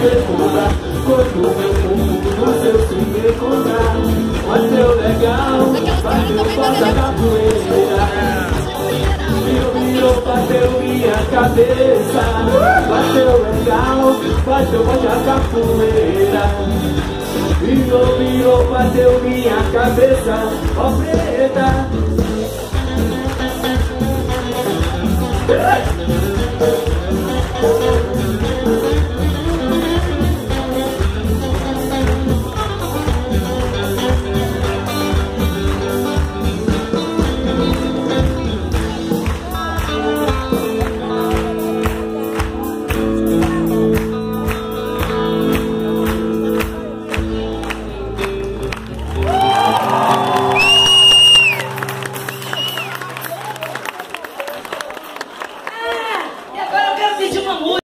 recobrar. Quando meu corpo no seu se recobrar. Bateu legal, bateu forte a capoeira. Virou, bateu minha cabeça. Bateu legal, bateu forte a capoeira. Virou, bateu minha cabeça. Ó preta.